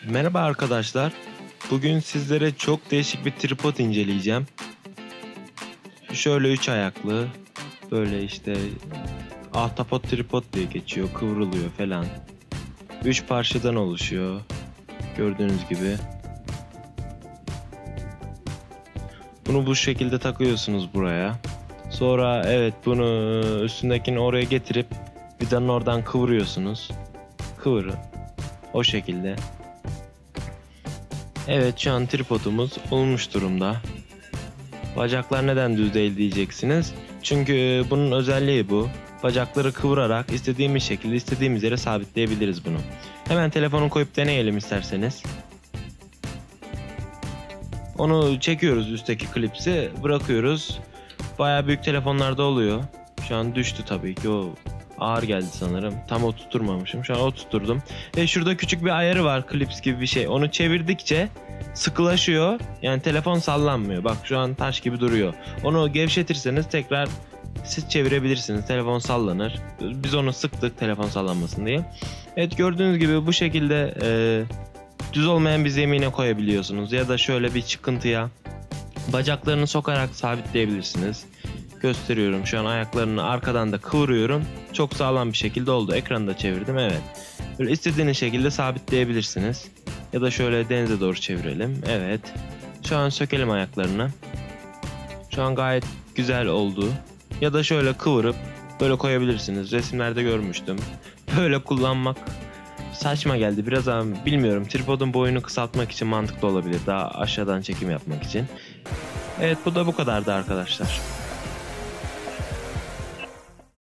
Merhaba arkadaşlar. Bugün sizlere çok değişik bir tripod inceleyeceğim. Şöyle 3 ayaklı, böyle işte ahtapot tripod diye geçiyor, kıvrılıyor falan. 3 parçadan oluşuyor. Gördüğünüz gibi. Bunu bu şekilde takıyorsunuz buraya. Sonra evet bunu üstündekini oraya getirip vidanın oradan kıvırıyorsunuz. Kıvırın. O şekilde. Evet, şu an tripodumuz olmuş durumda. Bacaklar neden düz değil diyeceksiniz. Çünkü bunun özelliği bu. Bacakları kıvırarak istediğimiz şekilde istediğimiz yere sabitleyebiliriz bunu. Hemen telefonu koyup deneyelim isterseniz. Onu çekiyoruz, üstteki klipsi bırakıyoruz. Bayağı büyük telefonlarda oluyor. Şu an düştü tabii ki, o ağır geldi sanırım. Tam oturtmamışım. Şu an oturtturdum. Ve şurada küçük bir ayarı var, klips gibi bir şey. Onu çevirdikçe sıkılaşıyor. Yani telefon sallanmıyor. Bak şu an taş gibi duruyor. Onu gevşetirseniz tekrar siz çevirebilirsiniz. Telefon sallanır. Biz onu sıktık telefon sallanmasın diye. Evet, gördüğünüz gibi bu şekilde düz olmayan bir zemine koyabiliyorsunuz. Ya da şöyle bir çıkıntıya bacaklarını sokarak sabitleyebilirsiniz. Gösteriyorum, şu an ayaklarını arkadan da kıvırıyorum. Çok sağlam bir şekilde oldu. Ekranı da çevirdim, evet. Böyle istediğiniz şekilde sabitleyebilirsiniz. Ya da şöyle denize doğru çevirelim. Evet. Şu an sökelim ayaklarını. Şu an gayet güzel oldu. Ya da şöyle kıvırıp böyle koyabilirsiniz. Resimlerde görmüştüm. Böyle kullanmak saçma geldi biraz ama bilmiyorum. Tripodun boyunu kısaltmak için mantıklı olabilir. Daha aşağıdan çekim yapmak için. Evet, bu da bu kadardı arkadaşlar.